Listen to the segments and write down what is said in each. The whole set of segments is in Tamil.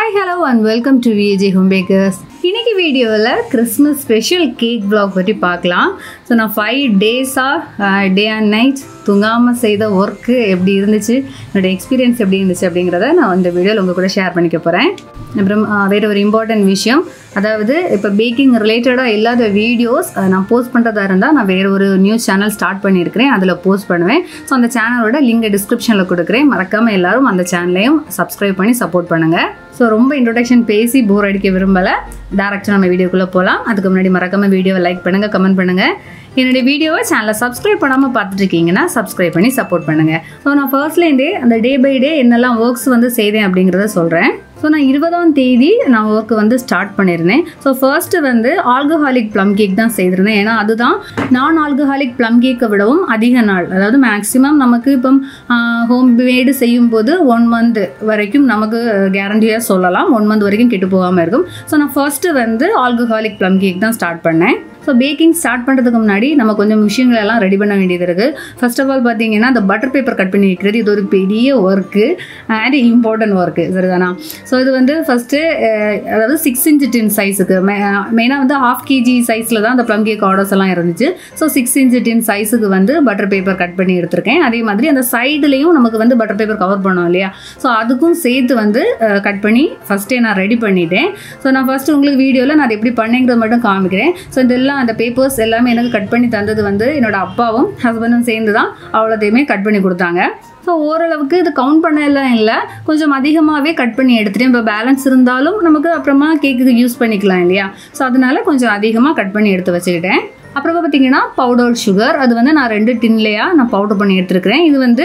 Hi, hello and welcome to VAJ Home Bakers. இன்னைக்கு வீடியோவில் கிறிஸ்மஸ் ஸ்பெஷல் கேக் vlog பற்றி பார்க்கலாம். ஸோ நான் 5 டேஸாக டே அண்ட் நைட் தூங்காமல் செய்த ஒர்க்கு எப்படி இருந்துச்சு, என்னோடய எக்ஸ்பீரியன்ஸ் எப்படி இருந்துச்சு அப்படிங்கிறத நான் இந்த வீடியோவில் உங்கள் கூட ஷேர் பண்ணிக்க போகிறேன். அப்புறம் வேறு ஒரு இம்பார்ட்டன்ட் விஷயம், அதாவது இப்போ பேக்கிங் ரிலேட்டடாக இல்லாத வீடியோஸ் நான் போஸ்ட் பண்ணுறதா இருந்தால் நான் வேறு ஒரு நியூஸ் சேனல் ஸ்டார்ட் பண்ணியிருக்கிறேன், அதில் போஸ்ட் பண்ணுவேன். ஸோ அந்த சேனலோட லிங்கை டிஸ்கிரிப்ஷனில் கொடுக்குறேன், மறக்காமல் எல்லோரும் அந்த சேனலையும் சப்ஸ்கிரைப் பண்ணி சப்போர்ட் பண்ணுங்கள். ஸோ ரொம்ப இன்ட்ரோடக்ஷன் பேசி போர் அடிக்க விரும்பலை, டேரெக்டாக நம்ம வீடியோக்குள்ளே போகலாம். அதுக்கு முன்னாடி மறக்காமல் வீடியோவை லைக் பண்ணுங்கள், கமெண்ட் பண்ணுங்கள். என்னுடைய வீடியோவை சேனலை சப்ஸ்கிரைப் பண்ணாமல் பார்த்துட்ருக்கீங்கன்னா சப்ஸ்கிரைப் பண்ணி சப்போர்ட் பண்ணுங்கள். ஸோ நான் ஃபர்ஸ்ட்லேருந்தே அந்த டே பை டே என்னெல்லாம் ஒர்க்ஸ் செய்தேன் அப்படிங்கிறத சொல்கிறேன். ஸோ நான் 20ஆம் தேதி நான் ஒர்க்கு ஸ்டார்ட் பண்ணியிருந்தேன். So first alcoholic plum cake தான் செய்திருந்தேன். ஏன்னா அதுதான் நான் ஆல்கஹாலிக் ப்ளம் கேக்கை விடவும் அதிக நாள், அதாவது மேக்ஸிமம் நமக்கு இப்போ ஹோம் மேடு செய்யும் போது 1 month வரைக்கும் நமக்கு கேரண்டியாக சொல்லலாம், 1 month வரைக்கும் கெட்டு போகாமல் இருக்கும். ஸோ நான் ஃபர்ஸ்ட்டு ஆல்கஹாலிக் ப்ளம் கேக் தான் ஸ்டார்ட் பண்ணேன். ஸோ பேக்கிங் ஸ்டார்ட் பண்ணுறதுக்கு முன்னாடி நம்ம கொஞ்சம் விஷயங்களெல்லாம் ரெடி பண்ண வேண்டியது இருக்குது. ஃபர்ஸ்ட் ஆஃப் ஆல் பார்த்தீங்கன்னா அந்த பட்டர் பேப்பர் கட் பண்ணி வைக்கிறது, இது ஒரு பெரிய ஒர்க்கு அண்ட் இம்பார்ட்டன்ட் ஒர்க்கு, சரிதானா? ஸோ இது ஃபஸ்ட்டு அதாவது 6 inch டின் சைஸுக்கு மெயினாக 1/2 kg சைஸில் தான் அந்த ப்ளம் கேக் ஆர்டர்ஸ் எல்லாம் இருந்துச்சு. ஸோ 6 inch டின் சைஸுக்கு பட்டர் பேப்பர் கட் பண்ணி எடுத்திருக்கேன். அதே மாதிரி அந்த சைடுலேயும் நமக்கு பட்டர் பேப்பர் கவர் பண்ணோம் இல்லையா, ஸோ அதுக்கும் சேர்த்து கட் பண்ணி ஃபஸ்ட்டே நான் ரெடி பண்ணிட்டேன். ஸோ நான் ஃபஸ்ட்டு உங்களுக்கு வீடியோவில் நான் அதை எப்படி பண்ணேங்கிறது மட்டும் காமிக்கிறேன். ஸோ இதெல்லாம் அந்த பேப்பர்ஸ் எல்லாமே எனக்கு கட் பண்ணி தந்தது என்னோட அப்பாவும் ஹஸ்பண்டும் சேர்ந்து தான் அவ்வளோத்தையுமே கட் பண்ணி கொடுத்தாங்க. ஸோ ஓரளவுக்கு இது கவுண்ட் பண்ண எல்லாம் இல்லை, கொஞ்சம் அதிகமாகவே கட் பண்ணி எடுத்துகிட்டேன். இப்போ பேலன்ஸ் இருந்தாலும் நமக்கு அப்புறமா கேக்குக்கு யூஸ் பண்ணிக்கலாம் இல்லையா, ஸோ அதனால கொஞ்சம் அதிகமாக கட் பண்ணி எடுத்து வச்சுக்கிட்டேன். அப்புறமா பார்த்தீங்கன்னா பவுடர் சுகர், அது நான் 2 டின்லையாக நான் பவுடர் பண்ணி எடுத்துருக்கிறேன். இது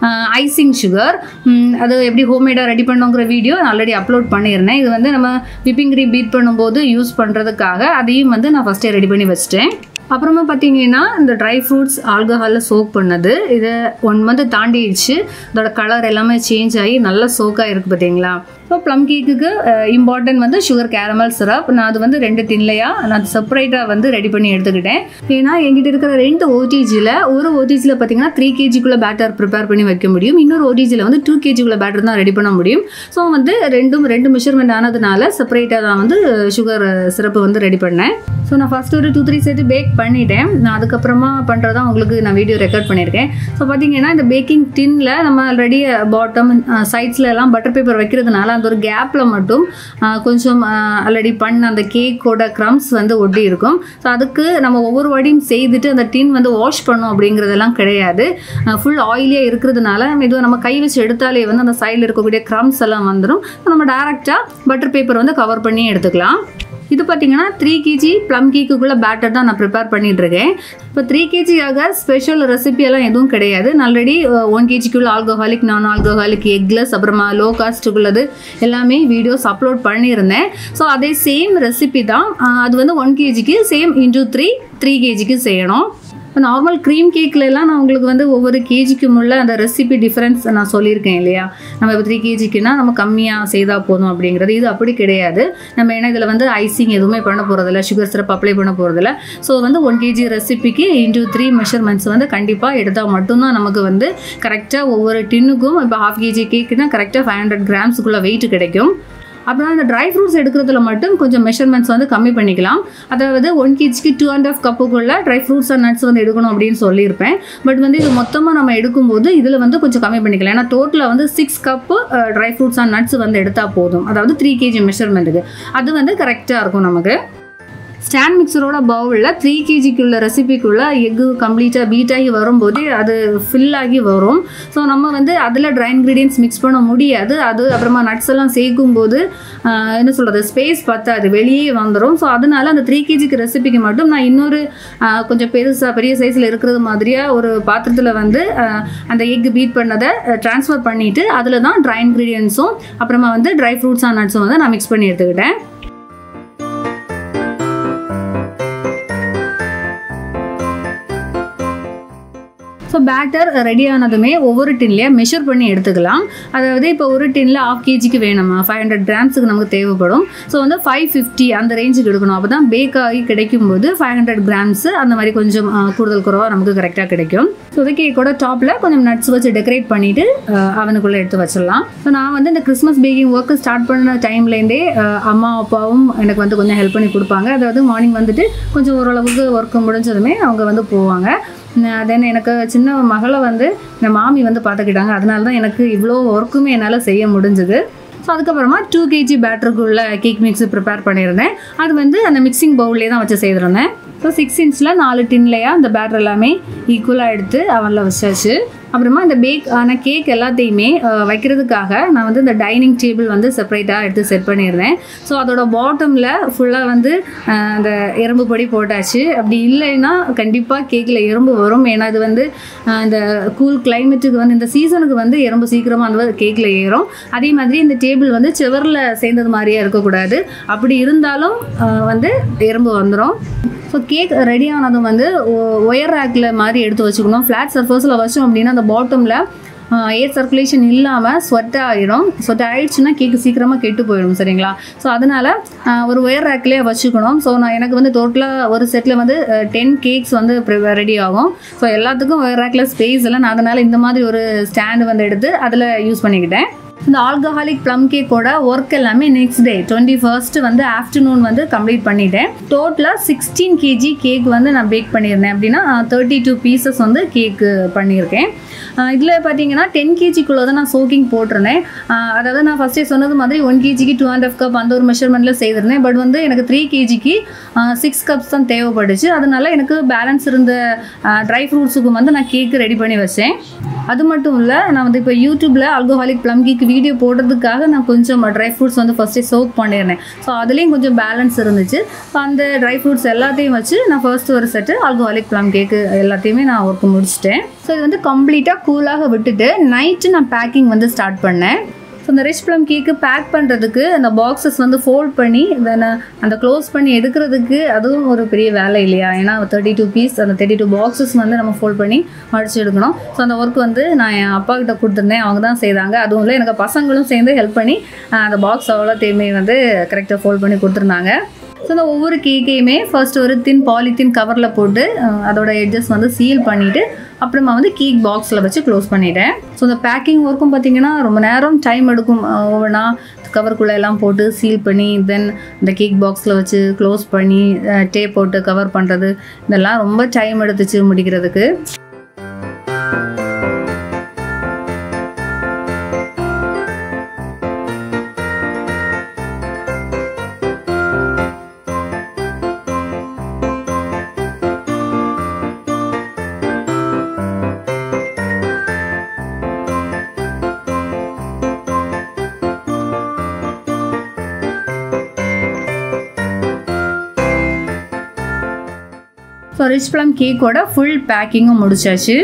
ஐசிங் சுகர், அது எப்படி ஹோம்மேடாக ரெடி பண்ணோங்கிற வீடியோ நான் ஆல்ரெடி அப்லோட் பண்ணியிருந்தேன். இது நம்ம விப்பிங் க்ரீம் பீட் பண்ணும்போது யூஸ் பண்ணுறதுக்காக அதையும் நான் ஃபஸ்ட்டே ரெடி பண்ணி வச்சிட்டேன். அப்புறமா பார்த்தீங்கன்னா இந்த ட்ரை ஃப்ரூட்ஸ் ஆல்கஹாலில் சோக் பண்ணது, இது 1 month தாண்டிடுச்சு. இதோட கலர் எல்லாமே சேஞ்ச் ஆகி நல்லா சோக்காக இருக்குது பார்த்தீங்களா. ஸோ ப்ளம் கேக்குக்கு இம்பார்ட்டன்ட் சுகர் கேரமல் சிரப், நான் அது 2 டின்லையாக நான் செப்பரேட்டாக ரெடி பண்ணி எடுத்துக்கிட்டேன். ஏன்னா எங்கிட்ட இருக்கிற 2 OTGயில் ஒரு OTGயில் பார்த்தீங்கன்னா 3 kgக்குள்ளே பேட்டர் ப்ரிப்பேர் பண்ணி வைக்க முடியும், இன்னொரு OTGயில் 2 kgக்குள்ளே பேட்டர் தான் ரெடி பண்ண முடியும். ஸோ ரெண்டு மெஷர்மெண்ட் ஆனதுனால செப்பரேட்டாக தான் சுகர் சிரப்பு ரெடி பண்ணேன். ஸோ நான் ஃபஸ்ட்டு ஒரு 2-3 சேர்த்து பேக் பண்ணிட்டேன். நான் அதுக்கப்புறமா பண்ணுறதா உங்களுக்கு நான் வீடியோ ரெக்கார்ட் பண்ணியிருக்கேன். ஸோ பார்த்தீங்கன்னா இந்த பேக்கிங் டின்னில் நம்ம ஆல்ரெடி பாட்டம் சைட்ஸில் எல்லாம் பட்டர் பேப்பர் வைக்கிறதுனால அந்த ஒரு கேப்பில் மட்டும் கொஞ்சம் ஆல்ரெடி பண்ண அந்த கேக்கோட க்ரம்ஸ் ஒட்டி இருக்கும். ஸோ அதுக்கு நம்ம ஒவ்வொரு வாட்டியும் செய்துட்டு அந்த டின் வாஷ் பண்ணோம் அப்படிங்கிறதெல்லாம் கிடையாது. ஃபுல் ஆயிலியாக இருக்கிறதுனால இதுவும் நம்ம கை வச்சு எடுத்தாலே அந்த சைடில் இருக்கக்கூடிய க்ரம்ஸ் எல்லாம் வந்துடும். நம்ம டேரெக்டாக பட்டர் பேப்பர் கவர் பண்ணி எடுத்துக்கலாம். இது பார்த்தீங்கன்னா 3 kg ப்ளம் கேக்குக்குள்ளே பேட்டர் தான் நான் ப்ரிப்பேர் பண்ணிகிட்ருக்கேன். இப்போ 3 kg ஸ்பெஷல் ரெசிபியெல்லாம் எதுவும் கிடையாது. ஆல்ரெடி 1 kgக்குள்ளே ஆல்கஹாலிக், நான் ஆல்கஹாலிக், எக்லெஸ், அப்புறமா லோ காஸ்ட்டுக்குள்ளது எல்லாமே வீடியோஸ் அப்லோட் பண்ணியிருந்தேன். ஸோ அதே சேம் ரெசிபி தான், அது 1 kgக்கு சேம் இன்டூ 3 kgக்கு செய்யணும். இப்போ நார்மல் க்ரீம் கேக்லலாம் நான் உங்களுக்கு ஒவ்வொரு கேஜிக்கும் உள்ள அந்த ரெசிபி டிஃப்ரென்ஸ் நான் சொல்லியிருக்கேன் இல்லையா. நம்ம இப்போ 3 kgக்குன்னா நம்ம கம்மியாக செய்தால் போதும் அப்படிங்கிறது, இது அப்படி கிடையாது. நம்ம ஏன்னா இதில் ஐசிங் எதுவுமே பண்ண போகிறதில்ல, சுகர் சிரப் அப்ளை பண்ண போகிறதில்ல. ஸோ 1 kg ரெசிபிக்கு இன்டூ 3 மெஷர்மெண்ட்ஸ் கண்டிப்பாக எடுத்தால் மட்டும்தான் நமக்கு கரெக்டாக ஒவ்வொரு டின்னுக்கும் இப்போ 1/2 kg கேக்குன்னா கரெக்டாக 500 grams வெயிட் கிடைக்கும். அப்புறம் அந்த ட்ரை ஃப்ரூட்ஸ் எடுக்கிறதுல மட்டும் கொஞ்சம் மெஷர்மெண்ட்ஸ் கம்மி பண்ணிக்கலாம். அதாவது 1 kgக்கு 2.5 கப்புக்குள்ள ட்ரை ஃப்ரூட்ஸ் அண்ட் நட்ஸ் எடுக்கணும் அப்படின்னு சொல்லியிருப்பேன். பட் இது மொத்தமாக நம்ம எடுக்கும்போது இதில் கொஞ்சம் கம்மி பண்ணிக்கலாம். ஏன்னா டோட்டலாக 6 cup dry fruits and nuts எடுத்தால் போதும், அதாவது 3 kg மெஷர்மெண்ட்டுக்கு அது கரெக்டாக இருக்கும் நமக்கு. ஸ்டாண்ட் மிக்சரோட பவுலில் 3 kgக்குள்ள ரெசிபிக்குள்ளே எக்கு கம்ப்ளீட்டாக பீட் ஆகி வரும்போது அது ஃபில் ஆகி வரும். ஸோ நம்ம அதில் ட்ரை இன்க்ரீடியன்ட்ஸ் மிக்ஸ் பண்ண முடியாது. அது அப்புறமா நட்ஸ் எல்லாம் சேர்க்கும்போது என்ன சொல்கிறது, ஸ்பேஸ் பத்தாது, வெளியே வந்துடும். ஸோ அதனால அந்த 3 kgக்கு ரெசிபிக்கு மட்டும் நான் இன்னொரு கொஞ்சம் பெரிய சைஸில் இருக்கிறது மாதிரியாக ஒரு பாத்திரத்தில் அந்த எக்கு பீட் பண்ணதை ட்ரான்ஸ்ஃபர் பண்ணிவிட்டு அதில் தான் ட்ரை இன்க்ரீடியன்ட்ஸும் அப்புறமா ட்ரை ஃப்ரூட்ஸ் அண்ட் நட்ஸும் நான் மிக்ஸ் பண்ணி எடுத்துக்கிட்டேன். ஸோ பேட்டர் ரெடி ஆனதுமே ஒவ்வொரு டின்லேயே மெஷர் பண்ணி எடுத்துக்கலாம். அதாவது இப்போ ஒரு டின்ல 1/2 kgக்கு வேணுமா 500 கிராம்ஸுக்கு நமக்கு தேவைப்படும். ஸோ வந்து 550 அந்த ரேஞ்சுக்கு எடுக்கணும். அப்போ தான் பேக் ஆகி கிடைக்கும் போது 500 கிராம்ஸ் அந்த மாதிரி கொஞ்சம் கூடுதல் குறைவாக நமக்கு கரெக்டாக கிடைக்கும். ஸோ இந்த கேக்கோட டாப்பில் கொஞ்சம் நட்ஸ் வச்சு டெக்கரேட் பண்ணிவிட்டு அவனுக்குள்ளே எடுத்து வச்சிடலாம். ஸோ நான் வந்து இந்த கிறிஸ்மஸ் பேக்கிங் ஒர்க்கு ஸ்டார்ட் பண்ண டைம்லேருந்தே அம்மா அப்பாவும் எனக்கு வந்து கொஞ்சம் ஹெல்ப் பண்ணி கொடுப்பாங்க. அதாவது மார்னிங் வந்துட்டு கொஞ்சம் ஓரளவுக்கு ஒர்க்கு முடிஞ்சதுமே அவங்க வந்து போவாங்க. தென் எனக்கு சின்ன மகளை வந்து என் மாமி வந்து பார்த்துக்கிட்டாங்க. அதனால தான் எனக்கு இவ்வளோ ஒர்க்குமே என்னால் செய்ய முடிஞ்சுது. ஸோ அதுக்கப்புறமா 2 kg பேட்டருக்குள்ள கேக் மிக்ஸ் ப்ரிப்பேர் பண்ணியிருந்தேன். அது வந்து அந்த மிக்சிங் பவுல்லே தான் வச்சு செய்திருந்தேன். ஸோ 6 inchல 4 டின்லையா அந்த பேட்டர் எல்லாமே ஈக்குவலாக எடுத்து அவனில் வச்சாச்சு. அப்புறமா இந்த பேக் ஆன கேக் எல்லாத்தையுமே வைக்கிறதுக்காக நான் வந்து இந்த டைனிங் டேபிள் வந்து செப்பரேட்டாக எடுத்து செட் பண்ணியிருந்தேன். ஸோ அதோட பாட்டமில் ஃபுல்லாக வந்து அந்த எறும்பு பொடி போட்டாச்சு. அப்படி இல்லைன்னா கண்டிப்பாக கேக்கில் எறும்பு வரும். ஏன்னா இது வந்து இந்த கூல் கிளைமேட்டுக்கு வந்து இந்த சீசனுக்கு வந்து எறும்பு சீக்கிரமாக அந்த கேக்கில் ஏறும். அதே மாதிரி இந்த டேபிள் வந்து செவரில் சேர்ந்தது மாதிரியே இருக்கக்கூடாது. அப்படி இருந்தாலும் வந்து எறும்பு வந்துடும். ஸோ கேக் ரெடி ஆனதும் வந்து ஒயர் ரேக்கில் மாதிரி எடுத்து வச்சுக்கணும். ஃப்ளாட் சர்ஃபேஸில் வச்சோம் அப்படின்னா அந்த பாட்டமில் ஏர் சர்க்குலேஷன் இல்லாமல் ஸ்வெட் ஆகிடும். ஸ்வெட் ஆகிடுச்சுன்னா கேக்கு சீக்கிரமாக கெட்டு போயிடும். சரிங்களா? ஸோ அதனால் ஒரு ஒயர் ரேக்லேயே வச்சுக்கணும். ஸோ எனக்கு வந்து டோட்டலாக ஒரு செட்டில் வந்து 10 கேக்ஸ் வந்து ரெடி ஆகும். ஸோ எல்லாத்துக்கும் ஒயர் ரேக்கில் ஸ்பேஸ் இல்லை. நான் அதனால் இந்த மாதிரி ஒரு ஸ்டாண்டு வந்து எடுத்து அதில் யூஸ் பண்ணிக்கிட்டேன். இந்த ஆல்கஹாலிக் ப்ளம் கேக்கோட ஒர்க் எல்லாமே நெக்ஸ்ட் டே 21st வந்து ஆஃப்டர்நூன் வந்து கம்ப்ளீட் பண்ணிட்டேன். டோட்டலாக 16 kg கேக் வந்து நான் பேக் பண்ணியிருந்தேன். அப்படின்னா 32 பீசஸ் வந்து கேக்கு பண்ணியிருக்கேன். இதில் பார்த்தீங்கன்னா 10 kgக்குள்ளே தான் நான் சோக்கிங் போட்டிருந்தேன். அதாவது நான் ஃபஸ்ட்டே சொன்னது மாதிரி 1 kgக்கு 2.5 கப் அந்த ஒரு மெஷர்மெண்ட்டில் செய்திருந்தேன். பட் வந்து எனக்கு 3 kgக்கு 6 கப்ஸ் தான் தேவைப்பட்டுச்சு. அதனால எனக்கு பேலன்ஸ் இருந்த ட்ரை ஃப்ரூட்ஸுக்கு வந்து நான் கேக்கு ரெடி பண்ணி வச்சேன். அது மட்டும் இல்லை, நான் வந்து இப்போ யூடியூப்பில் ஆல்கஹாலிக் ப்ளம் கேக் வீடியோ போடுறதுக்காக நான் கொஞ்சம் ட்ரை ஃப்ரூட்ஸ் வந்து ஃபஸ்ட்டே சோக் பண்ணியிருந்தேன். ஸோ அதுலேயும் கொஞ்சம் பேலன்ஸ் இருந்துச்சு. ஸோ அந்த ட்ரை ஃப்ரூட்ஸ் எல்லாத்தையும் வச்சு நான் ஃபர்ஸ்ட் ஒரு செட்டு ஆல்கஹாலிக் ப்ளம் கேக்கு எல்லாத்தையுமே நான் ஒர்க் முடிச்சிட்டேன். ஸோ இது வந்து கம்ப்ளீட்டாக கூலாக விட்டுட்டு நைட்டு நான் பேக்கிங் வந்து ஸ்டார்ட் பண்ணேன். ஸோ இந்த ரிச் ப்ளம் கேக்கு பேக் பண்ணுறதுக்கு அந்த பாக்ஸஸ் வந்து ஃபோல்ட் பண்ணி தென் அந்த க்ளோஸ் பண்ணி எடுக்கிறதுக்கு அதுவும் ஒரு பெரிய வேலை இல்லையா? ஏன்னா 32 பீஸ் அந்த 32 பாக்ஸஸ் வந்து நம்ம ஃபோல்ட் பண்ணி மடிச்சு எடுக்கணும். ஸோ அந்த ஒர்க் வந்து நான் என் அப்பா கிட்ட கொடுத்துருந்தேன். அவங்க தான் செய்தாங்க. அதுவும் இல்லை, எனக்கு பசங்களும் சேர்ந்து ஹெல்ப் பண்ணி அந்த பாக்ஸ் அவ்வளோத்தையுமே வந்து கரெக்டாக ஃபோல்ட் பண்ணி கொடுத்துருந்தாங்க. ஸோ இந்த ஒவ்வொரு கேக்கையுமே ஃபர்ஸ்ட் ஒரு பாலித்தீன் கவரில் போட்டு அதோட எட்ஜஸ் வந்து சீல் பண்ணிவிட்டு அப்புறமா வந்து கேக் பாக்ஸில் வச்சு க்ளோஸ் பண்ணிட்டேன். ஸோ இந்த பேக்கிங் ஒர்க்கும் பார்த்திங்கன்னா ரொம்ப நேரம் டைம் எடுக்கும். ஒவ்வொன்றா கவருக்குள்ளே எல்லாம் போட்டு சீல் பண்ணி தென் இந்த கேக் பாக்ஸில் வச்சு க்ளோஸ் பண்ணி டேப் போட்டு கவர் பண்ணுறது இதெல்லாம் ரொம்ப டைம் எடுத்துச்சு முடிக்கிறதுக்கு. ஸோ ரிச் ப்ளம் கேக்கோட ஃபுல் பேக்கிங்கும் முடிச்சாச்சு.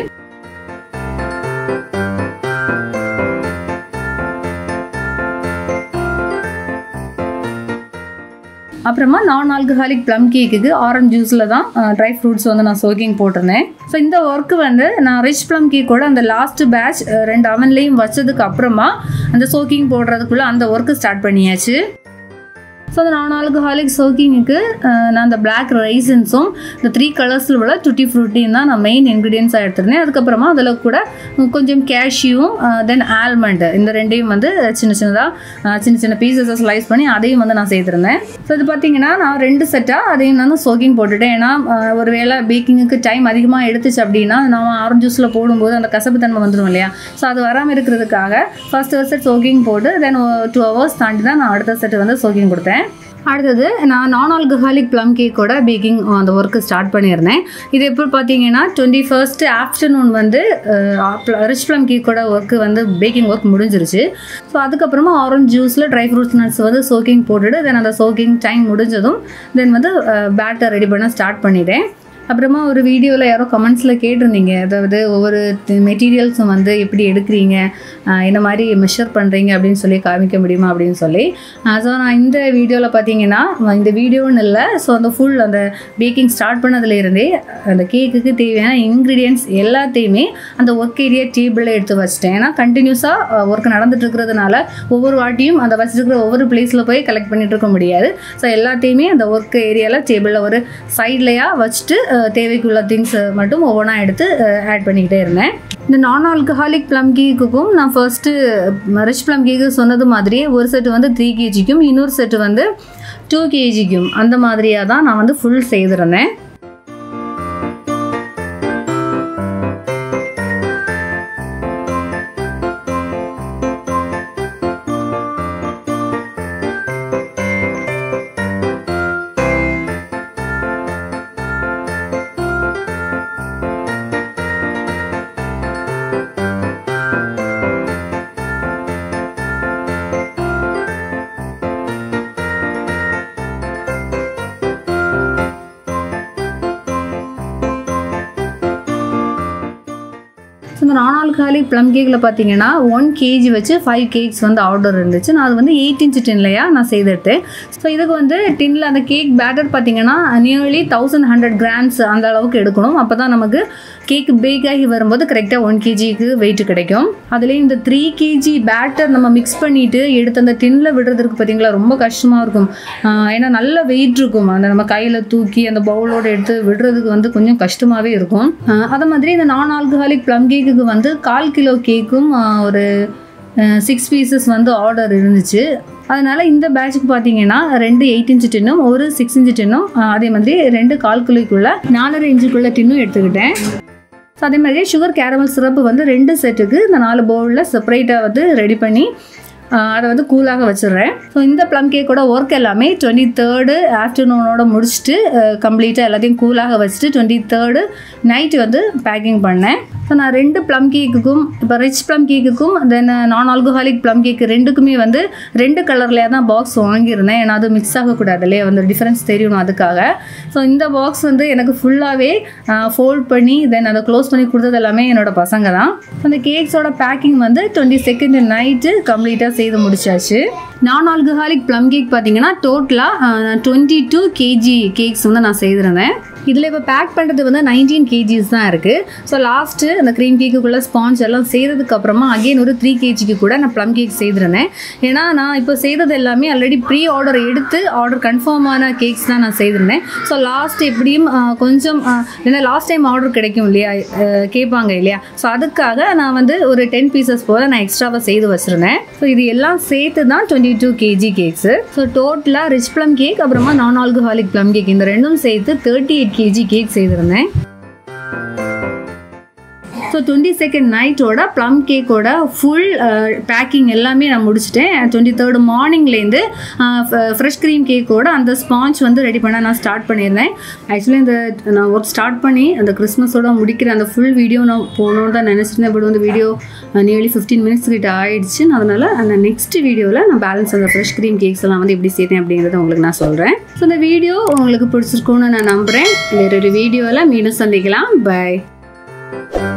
அப்புறமா நான் ஆல்கஹாலிக் ப்ளம் கேக்குக்கு ஆரஞ்ச் ஜூஸில் தான் ட்ரை ஃப்ரூட்ஸ் வந்து நான் சோக்கிங் போட்டிருந்தேன். ஸோ இந்த ஒர்க்கு வந்து நான் ரிச் ப்ளம் கேக்கோட அந்த லாஸ்ட் பேட்ச் 2 அவன்லேயும் வச்சதுக்கு அப்புறமா அந்த சோக்கிங் போடுறதுக்குள்ளே அந்த ஒர்க்கு ஸ்டார்ட் பண்ணியாச்சு. ஸோ அந்த நான் ஆல்கஹாலிக் சோக்கிங்குக்கு நான் அந்த பிளாக் ரைசன்ஸும் இந்த 3 கலர்ஸில் உள்ள டுட்டி ஃப்ரூட்டியும் தான் நான் மெயின் இன்க்ரீடியன்ஸாக எடுத்துருந்தேன். அதுக்கப்புறமா அதில் கூட கொஞ்சம் கேஷ்யூவும் தென் ஆல்மண்டு இந்த ரெண்டையும் வந்து சின்ன சின்ன பீசஸை ஸ்லைஸ் பண்ணி அதையும் வந்து நான் சேர்த்துருந்தேன். ஸோ இது பார்த்தீங்கன்னா நான் 2 செட்டாக அதையும் நான் சோக்கிங் போட்டுட்டேன். ஏன்னா ஒரு வேளை பேக்கிங்குக்கு டைம் அதிகமாக எடுத்துச்சு அப்படின்னா நம்ம ஆரஞ்சு ஜூஸில் போடும்போது அந்த கசப்பு தன்மை வந்துடும் இல்லையா? ஸோ அது வராமல் இருக்கிறதுக்காக ஃபர்ஸ்ட் ஒரு செட் சோக்கிங் போட்டு தென் 2 hours தாண்டி தான் நான் அடுத்த செட்டு வந்து சோக்கிங் கொடுத்தேன். அடுத்தது நான் நான் ஆல்கஹாலிக் ப்ளம் கேக்கோட பேக்கிங் அந்த ஒர்க்கு ஸ்டார்ட் பண்ணியிருந்தேன். இது எப்போ பார்த்தீங்கன்னா 21st ஆஃப்டர்நூன் வந்து ரிச் ப்ளம் கேக்கோட ஒர்க்கு வந்து பேக்கிங் ஒர்க் முடிஞ்சிருச்சு. ஸோ அதுக்கப்புறமா ஆரஞ்ச் ஜூஸில் ட்ரை ஃப்ரூட்ஸ் நட்ஸ் வந்து சோக்கிங் போட்டுட்டு தென் அந்த சோக்கிங் டைம் முடிஞ்சதும் தென் வந்து பேட்டர் ரெடி பண்ண ஸ்டார்ட் பண்ணிட்டேன். அப்புறமா ஒரு வீடியோவில் யாரோ கமெண்ட்ஸில் கேட்டிருந்தீங்க, அதாவது ஒவ்வொரு மெட்டீரியல்ஸும் வந்து எப்படி எடுக்கிறீங்க, இந்த மாதிரி மெஷர் பண்ணுறீங்க அப்படின்னு சொல்லி காமிக்க முடியுமா அப்படின்னு சொல்லி. ஸோ நான் இந்த வீடியோவில் பார்த்தீங்கன்னா, இந்த வீடியோன்னு இல்லை, ஸோ அந்த ஃபுல் அந்த பேக்கிங் ஸ்டார்ட் பண்ணதுலேருந்தே அந்த கேக்குக்கு தேவையான இன்க்ரீடியன்ட்ஸ் எல்லாத்தையுமே அந்த ஒர்க் ஏரியா டேபிளில் எடுத்து வச்சிட்டேன். ஏன்னா கண்டினியூஸாக ஒர்க் நடந்துட்டு இருக்கிறதுனால ஒவ்வொரு வாட்டியும் அந்த வச்சுருக்கிற ஒவ்வொரு பிளேஸில் போய் கலெக்ட் பண்ணிட்டு இருக்க முடியாது. ஸோ எல்லாத்தையுமே அந்த ஒர்க் ஏரியாவில் டேபிளில் ஒரு சைட்லையாக வச்சுட்டு தேவைக்குள்ள திங்ஸ் மட்டும் ஒவ்வொன்றா எடுத்து ஆட் பண்ணிக்கிட்டே இருந்தேன். இந்த நான் ஆல்கஹாலிக் ப்ளம் கேக்குக்கும் நான் ஃபர்ஸ்ட்டு ரிச் ப்ளம் கேக்கு சொன்னது மாதிரியே ஒரு செட்டு வந்து 3 kgக்கும் இன்னொரு செட்டு வந்து 2 kgக்கும் அந்த மாதிரியாக தான் நான் வந்து ஃபுல் செய்திருந்தேன். ஸோ இந்த நான் ஆல்கஹாலிக் ப்ளம் கேக்கில் பார்த்தீங்கன்னா 1 kg வச்சு 5 கேக்ஸ் வந்து ஆர்டர் இருந்துச்சு. நான் அது வந்து 8 inch டின்லையா நான் செய்துட்டேன். ஸோ இதுக்கு வந்து டின்னில் அந்த கேக் பேட்டர் பார்த்தீங்கன்னா நியர்லி 1100 grams அந்த அளவுக்கு எடுக்கணும். அப்போ தான் நமக்கு கேக் பேக் ஆகி வரும்போது கரெக்டாக 1 kgக்கு வெயிட் கிடைக்கும். அதுலேயும் இந்த 3 kg பேட்டர் நம்ம மிக்ஸ் பண்ணிவிட்டு எடுத்து அந்த டின்னில் விடுறதுக்கு பார்த்தீங்களா ரொம்ப கஷ்டமாக இருக்கும். ஏன்னா நல்ல வெயிட் இருக்கும், அந்த நம்ம கையில் தூக்கி அந்த பவுலோடு எடுத்து விடுறதுக்கு வந்து கொஞ்சம் கஷ்டமாகவே இருக்கும். அதே மாதிரி இந்த நான் ஆல்கஹாலிக் ப்ளம் கேக்குக்கு வந்து 1/4 kg கேக்கும் ஒரு 6 pieces வந்து ஆர்டர் இருந்துச்சு. அதனால் இந்த பேட்சுக்கு பார்த்தீங்கன்னா 2 8 inch டின்னும் ஒரு 6 inch டின்னும் அதே மாதிரி 2 1/4 kgக்குள்ள 4.5 inch டின்னும் எடுத்துக்கிட்டேன். ஸோ அதே மாதிரி சுகர் கேரமல் சிரப்பு வந்து 2 செட்டுக்கு இந்த 4 பவுலில் செப்பரேட்டாக வந்து ரெடி பண்ணி அதை வந்து கூலாக வச்சிடுறேன். ஸோ இந்த ப்ளம் கேக்கோட ஒர்க் எல்லாமே 23rd ஆஃப்டர்நூனோட முடிச்சுட்டு கம்ப்ளீட்டாக எல்லாத்தையும் கூலாக வச்சுட்டு 23rd நைட்டு வந்து பேக்கிங் பண்ணேன். ஸோ நான் 2 ப்ளம் கேக்குக்கும் இப்போ ரிச் ப்ளம் கேக்குக்கும் தென் நான் ஆல்கஹாலிக் ப்ளம் கேக்கு ரெண்டுக்குமே வந்து 2 கலர்லேயே தான் பாக்ஸ் வாங்கியிருந்தேன். ஏன்னா அது மிக்ஸ் ஆகக்கூடாது இல்லையா, வந்து டிஃப்ரென்ஸ் தெரியணும் அதுக்காக. ஸோ இந்த பாக்ஸ் வந்து எனக்கு ஃபுல்லாகவே ஃபோல்ட் பண்ணி தென் அதை க்ளோஸ் பண்ணி கொடுத்தது எல்லாமே என்னோட பசங்க தான். அந்த கேக்ஸோட பேக்கிங் வந்து 22nd நைட்டு கம்ப்ளீட்டாக செய்து முடிச்சாச்சு. நான் ஆல்கஹாலிக் ப்ளம் கேக் பார்த்தீங்கன்னா டோட்டலாக 22 kg கேக்ஸ் வந்து நான் செய்திருந்தேன். இதில் இப்போ பேக் பண்ணுறது வந்து 19 kgs தான் இருக்குது. ஸோ லாஸ்ட்டு அந்த க்ரீம் கேக்குக்குள்ளே ஸ்பாஞ்ச் எல்லாம் செய்ததுக்கப்புறமா அகெயின் ஒரு 3 kgக்கு கூட நான் ப்ளம் கேக் செய்திருந்தேன். ஏன்னா நான் இப்போ செய்தது எல்லாமே ஆல்ரெடி ப்ரீ ஆர்டர் எடுத்து ஆர்டர் கன்ஃபார்மான கேக்ஸ் தான் நான் செய்திருந்தேன். ஸோ லாஸ்ட் எப்படியும் கொஞ்சம் ஏன்னா லாஸ்ட் டைம் ஆர்டர் கிடைக்கும் இல்லையா, கேட்பாங்க இல்லையா, ஸோ அதுக்காக நான் வந்து ஒரு 10 pieces போல் நான் எக்ஸ்ட்ராவாக செய்து வச்சுருந்தேன். ஸோ இது எல்லாம் சேர்த்து தான் 22 kg கேக்ஸு. ஸோ டோட்டலாக ரிச் ப்ளம் கேக் அப்புறமா நான் ஆல்கஹாலிக் ப்ளம் கேக் இந்த ரெண்டும் சேர்த்து 38 kg கேக் செய்திருந்தேன். ஸோ 22nd நைட்டோட ப்ளம் கேக்கோட ஃபுல் பேக்கிங் எல்லாமே நான் முடிச்சிட்டேன். 23rd மார்னிங்லேருந்து ஃப்ரெஷ் க்ரீம் கேக்கோட அந்த ஸ்பாஞ்ச் வந்து ரெடி பண்ண நான் ஸ்டார்ட் பண்ணியிருந்தேன். ஆக்சுவலி இந்த நான் ஒர்க் ஸ்டார்ட் பண்ணி அந்த கிறிஸ்மஸோட முடிக்கிற அந்த ஃபுல் வீடியோ நான் போகணுன்னு தான் நினச்சிருந்தேன். பட் வந்து வீடியோ நியர்லி 15 minutes கிட்ட ஆயிடுச்சு. அதனால் அந்த நெக்ஸ்ட் வீடியோவில் நான் பேலன்ஸ் அந்த ஃப்ரெஷ் க்ரீம் கேக்ஸ் எல்லாம் வந்து எப்படி சேர்த்தேன் அப்படிங்கிறத உங்களுக்கு நான் சொல்கிறேன். ஸோ இந்த வீடியோ உங்களுக்கு பிடிச்சிருக்குன்னு நான் நம்புகிறேன். வேறொரு வீடியோவில் மீண்டும் சந்திக்கலாம். பை.